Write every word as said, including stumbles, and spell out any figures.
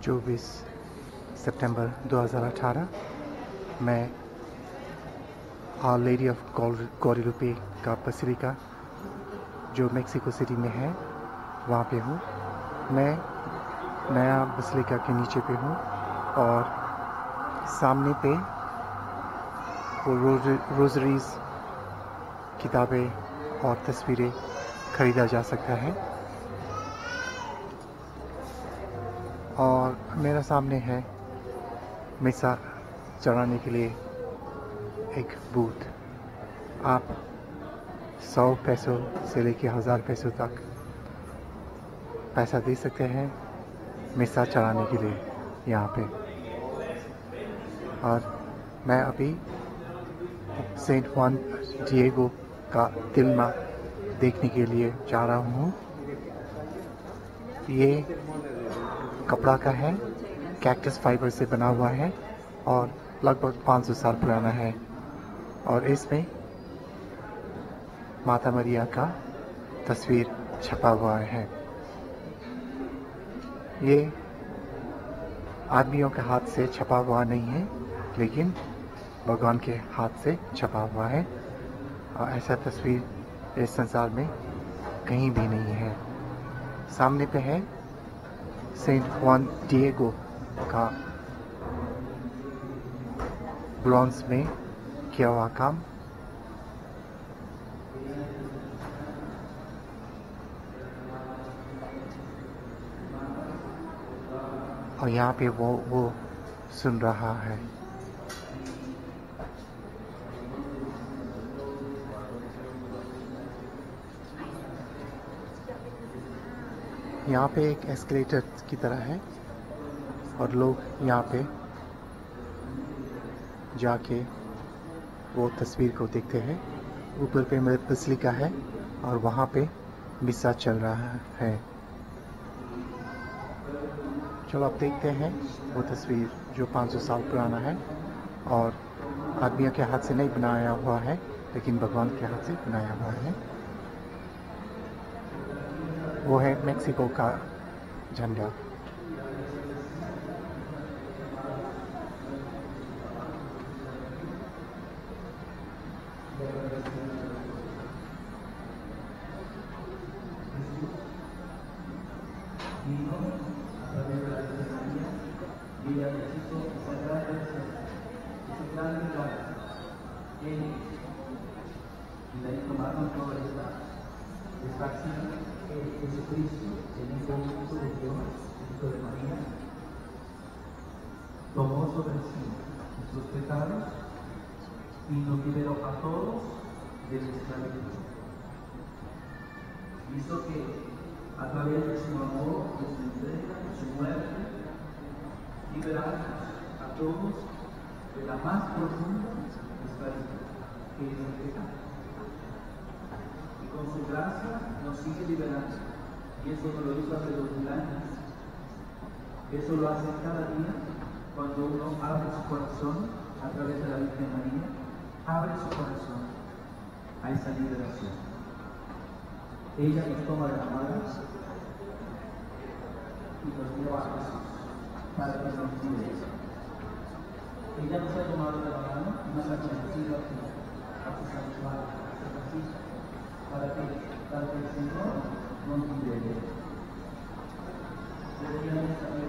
चौबीस सितंबर दो हज़ार अठारह मैं आवर लेडी ऑफ ग्वाडालुपे का basilica जो मेक्सिको सिटी में है वहाँ पे हूँ। मैं नया basilica के नीचे पे हूँ और सामने पे वो रोजरीज किताबें और तस्वीरें खरीदा जा सकता है। और मेरा सामने है मिसा चढ़ाने के लिए एक बूथ। आप सौ पैसों से लेके हज़ार पैसों तक पैसा दे सकते हैं मिसा चढ़ाने के लिए यहाँ पे। और मैं अभी सेंट जुआन डिएगो का तिल्मा देखने के लिए जा रहा हूँ। ये कपड़ा का है, कैक्टस फाइबर से बना हुआ है और लगभग पाँच सौ साल पुराना है। और इसमें माता मरिया का तस्वीर छपा हुआ है। ये आदमियों के हाथ से छपा हुआ नहीं है, लेकिन भगवान के हाथ से छपा हुआ है। और ऐसा तस्वीर इस संसार में कहीं भी नहीं है। सामने पे है सेंट जुआन डिएगो का ब्रॉन्ज में किया हुआ काम। और यहाँ पे वो वो सुन रहा है। यहाँ पे एक एस्केलेटर की तरह है और लोग यहाँ पे जाके वो तस्वीर को देखते हैं। ऊपर पे मेरे basilica है और वहाँ पे मिसा चल रहा है। चलो आप देखते हैं वो तस्वीर जो पाँच सौ साल पुराना है और आदमियों के हाथ से नहीं बनाया हुआ है, लेकिन भगवान के हाथ से बनाया हुआ है। वो है मेक्सिको का झंडा। Tomó sobre sí nuestros pecados y nos liberó a todos de la esclavitud. Hizo que a través de su amor, de su entrega, de su muerte, liberáramos a todos de la más profunda esclavitud, que es el pecado. Y con su gracia nos sigue liberando. Y eso nos lo hizo hace dos mil años. Eso lo hace cada día. Cuando uno abre su corazón a través de la Virgen María, abre su corazón a esa liberación. Ella nos toma de la mano y nos lleva a Jesús para que nos libere. Ella nos ha tomado de la mano y nos ha conducido aquí a su santuario, a su casita, para que, para que el Señor nos libere.